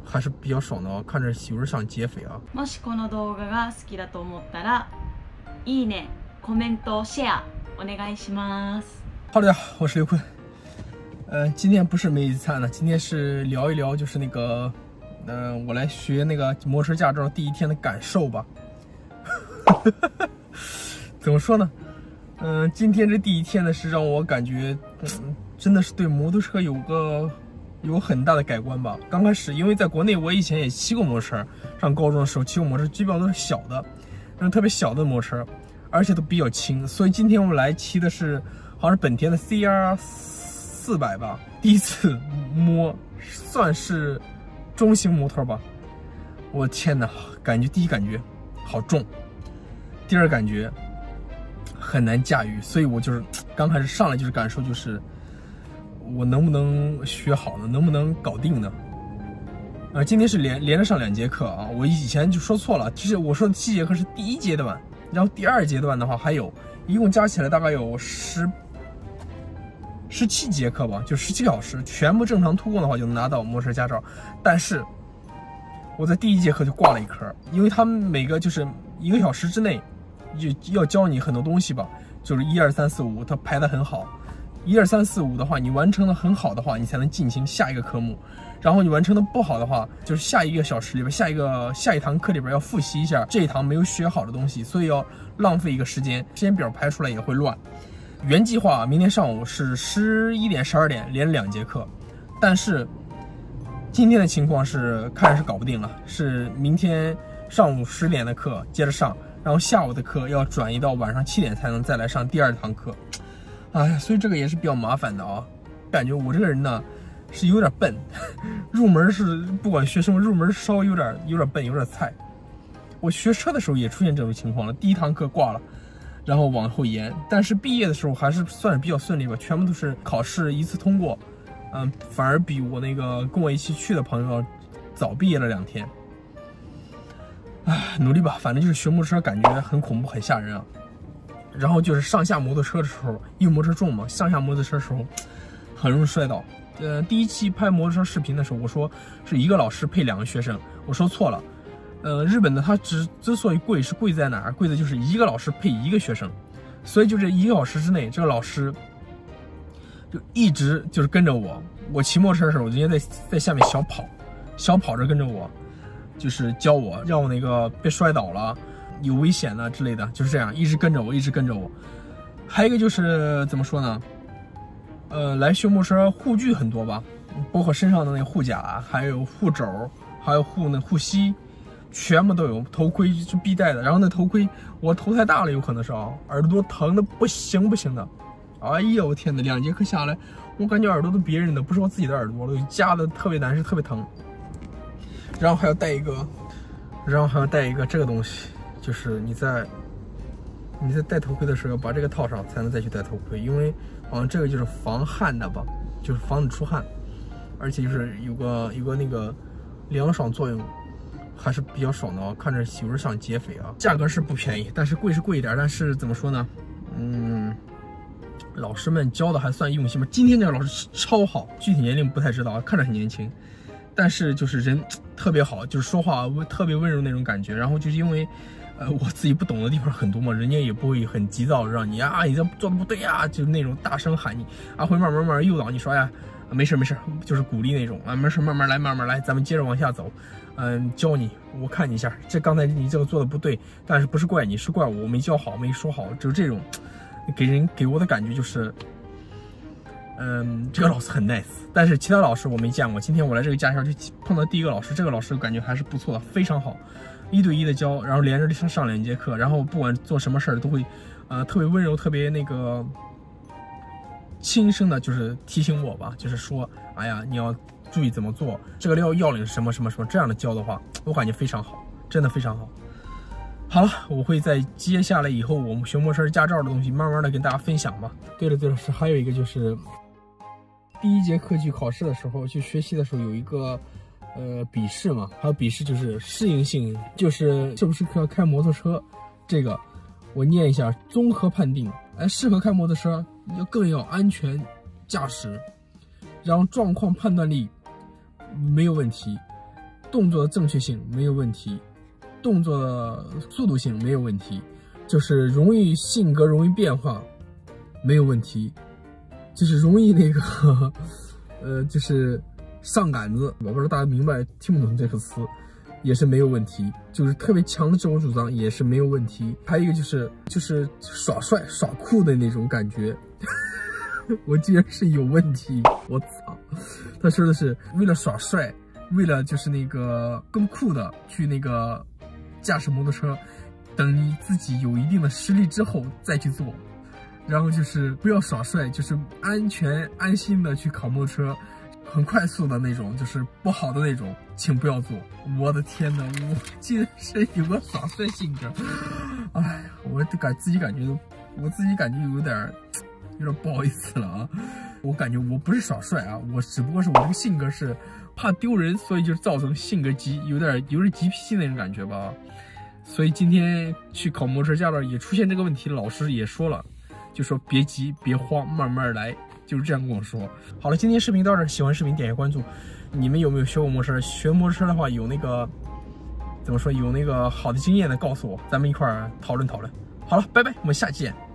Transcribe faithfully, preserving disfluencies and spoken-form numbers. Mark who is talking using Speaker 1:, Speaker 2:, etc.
Speaker 1: 还是比较爽的啊，看着有点像劫匪啊。
Speaker 2: もしこの動画が好きだと思ったら、いいね、コメント、シェアお願いします。
Speaker 1: 好的，我是刘坤。呃，今天不是每日一餐呢，今天是聊一聊就是那个，嗯、呃，我来学那个摩托车驾照第一天的感受吧。怎么说呢？嗯、呃，今天这第一天呢，是让我感觉，嗯，真的是对摩托车有个有很大的改观吧。刚开始，因为在国内我以前也骑过摩托车，上高中的时候骑过摩托车，基本上都是小的，那种特别小的摩托车，而且都比较轻。所以今天我们来骑的是，好像是本田的 C R 四百吧，第一次摸，算是中型摩托吧。我天哪，感觉第一感觉好重，第二感觉很难驾驭，所以我就是刚开始上来就是感受就是我能不能学好呢，能不能搞定呢？呃，今天是连连着上两节课啊，我以前就说错了，其实我说的七节课是第一阶段，然后第二阶段的话还有，一共加起来大概有十。十七节课吧，就十七个小时，全部正常突过的话就能拿到摩托车驾照。但是我在第一节课就挂了一科，因为他们每个就是一个小时之内就要教你很多东西吧，就是一二三四五，它排得很好。一二三四五的话，你完成的很好的话，你才能进行下一个科目。然后你完成的不好的话，就是下一个小时里边，下一个下一堂课里边要复习一下这一堂没有学好的东西，所以要浪费一个时间，时间表排出来也会乱。原计划明天上午是十一点、十二点连两节课，但是今天的情况是看是搞不定了，是明天上午十点的课接着上，然后下午的课要转移到晚上七点才能再来上第二堂课。哎呀，所以这个也是比较麻烦的啊。感觉我这个人呢是有点笨，入门是不管学什么入门稍微有点有点笨，有点菜。我学车的时候也出现这种情况了，第一堂课挂了。然后往后延，但是毕业的时候还是算是比较顺利吧，全部都是考试一次通过，嗯，反而比我那个跟我一起去的朋友早毕业了两天。唉，努力吧，反正就是学摩托车感觉很恐怖，很吓人啊。然后就是上下摩托车的时候，因为摩托车重嘛，上下摩托车的时候很容易摔倒。呃，第一期拍摩托车视频的时候，我说是一个老师配两个学生，我说错了。呃，日本的它之之所以贵是贵在哪儿？贵的就是一个老师配一个学生，所以就这一个小时之内，这个老师就一直就是跟着我。我骑摩托车的时候，我直接在在下面小跑，小跑着跟着我，就是教我，让我那个别摔倒了，有危险了之类的，就是这样一直跟着我，一直跟着我。还有一个就是怎么说呢？呃，来学摩托车护具很多吧，包括身上的那个护甲，还有护肘，还有护那护膝。全部都有，头盔是必带的，然后那头盔我头太大了，有可能是啊，耳朵疼的不行不行的。哎呀，我天哪，两节课下来，我感觉耳朵都别人的，不是我自己的耳朵了，夹的特别难受，特别疼。然后还要带一个，然后还要带一个这个东西，就是你在你在戴头盔的时候，把这个套上才能再去戴头盔，因为好像这个就是防汗的吧，就是防止出汗，而且就是有个有个那个凉爽作用。还是比较爽的啊，看着有点像劫匪啊。价格是不便宜，但是贵是贵一点，但是怎么说呢？嗯，老师们教的还算用心吧。今天这个老师超好，具体年龄不太知道，看着很年轻，但是就是人特别好，就是说话特别温柔那种感觉。然后就是因为，呃，我自己不懂的地方很多嘛，人家也不会很急躁让你啊，你这做的不对呀，就是那种大声喊你啊，会慢慢慢慢诱导你说呀。没事没事，就是鼓励那种啊，没事慢慢来慢慢来，咱们接着往下走。嗯，教你，我看你一下，这刚才你这个做的不对，但是不是怪你，是怪我，我没教好，没说好，就是这种，给人给我的感觉就是，嗯，这个老师很 nice， 但是其他老师我没见过。今天我来这个驾校就碰到第一个老师，这个老师感觉还是不错的，非常好，一对一的教，然后连着上上两节课，然后不管做什么事儿都会，呃，特别温柔，特别那个。轻声的，就是提醒我吧，就是说，哎呀，你要注意怎么做，这个要要领什么什么什么，这样的教的话，我感觉非常好，真的非常好。好了，我会在接下来以后我们学摩托车驾照的东西，慢慢的跟大家分享吧。对了对了，是还有一个就是第一节课去考试的时候，去学习的时候有一个呃笔试嘛，还有笔试就是适应性，就是是不是要开摩托车，这个我念一下，综合判定，哎，适合开摩托车。要更要安全驾驶，然后状况判断力没有问题， 动作的正确性没有问题，动作的速度性没有问题，就是容易性格容易变化没有问题，就是容易那个呃就是上杆子，我不知道大家明白听不懂这个词，也是没有问题，就是特别强的自我主张也是没有问题。还有一个就是就是耍帅耍酷的那种感觉我竟然是有问题，我操！他说的是为了耍帅，为了就是那个更酷的去那个驾驶摩托车，等你自己有一定的实力之后再去做，然后就是不要耍帅，就是安全安心的去考摩托车，很快速的那种，就是不好的那种，请不要做。我的天哪，我竟然是有个耍帅性格，哎，我感自己感觉都，我自己感觉有点有点不好意思了啊。我感觉我不是耍帅啊，我只不过是我这个性格是怕丢人，所以就造成性格急，有点有点急脾气那种感觉吧。所以今天去考摩托车驾照也出现这个问题，老师也说了，就说别急别慌，慢慢来，就是这样跟我说。好了，今天视频到这儿，喜欢视频点一下关注。你们有没有学过摩托车？学摩托车的话，有那个怎么说，有那个好的经验的告诉我，咱们一块儿讨论讨论。好了，拜拜，我们下期见。